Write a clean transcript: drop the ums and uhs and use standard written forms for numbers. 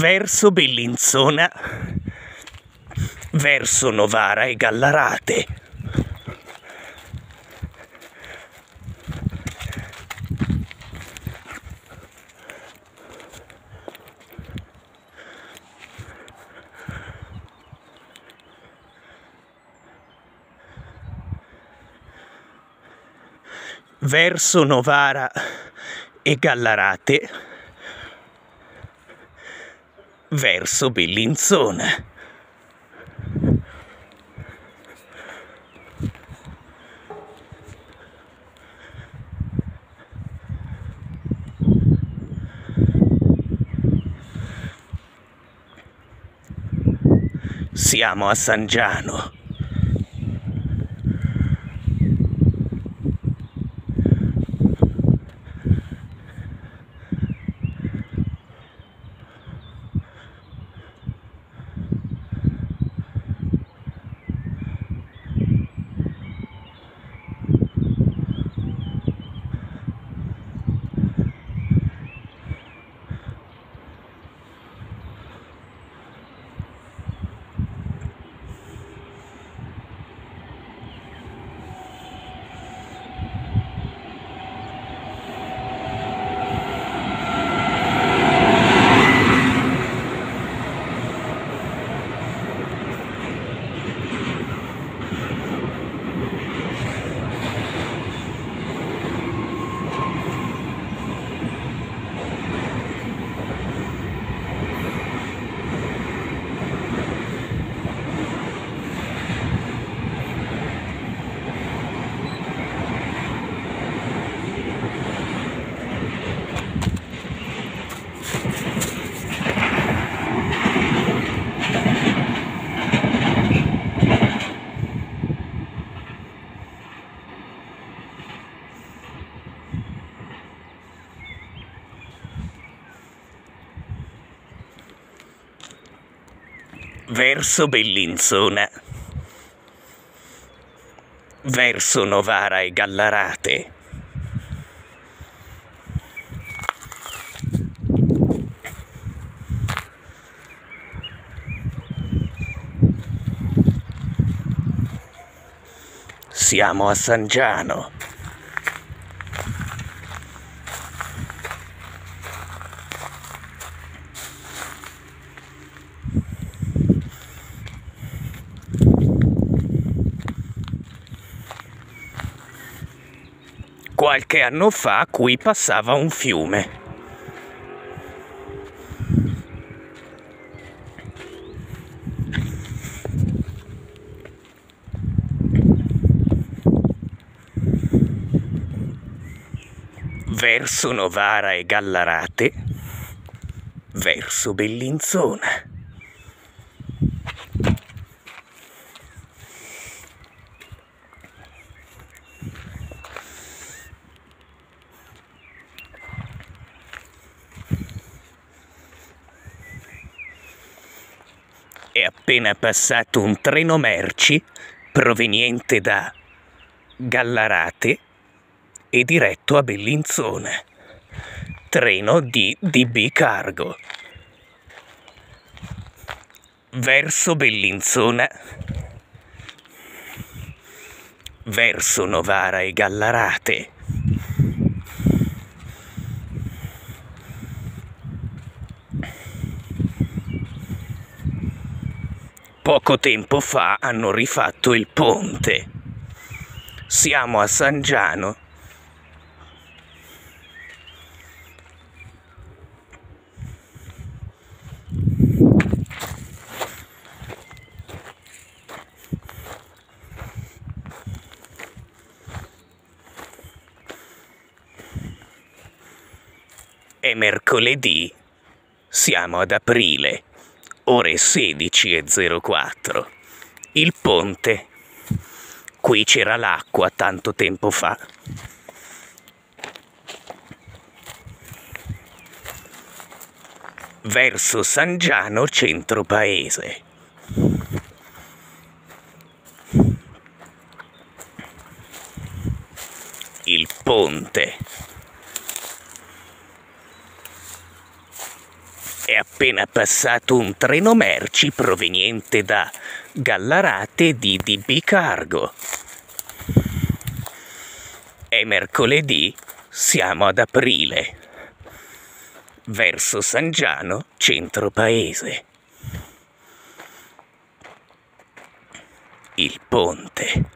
verso Bellinzona, verso Novara e Gallarate. Verso Novara e Gallarate, verso Bellinzona. Siamo a San Giano. Verso Bellinzona, verso Novara e Gallarate. Siamo a San Giano. Qualche anno fa qui passava un fiume. Verso Novara e Gallarate, verso Bellinzona. È appena passato un treno merci proveniente da Gallarate e diretto a Bellinzona. Treno di DB Cargo. Verso Bellinzona, verso Novara e Gallarate. Poco tempo fa hanno rifatto il ponte. Siamo a San Giano. È mercoledì, siamo ad aprile, ore 16:04. Il ponte. Qui c'era l'acqua tanto tempo fa. Verso San Giano, centro paese. Il ponte. È appena appena passato un treno merci proveniente da Gallarate di DB Cargo. È mercoledì, siamo ad aprile, verso San Giano, centro paese. Il ponte.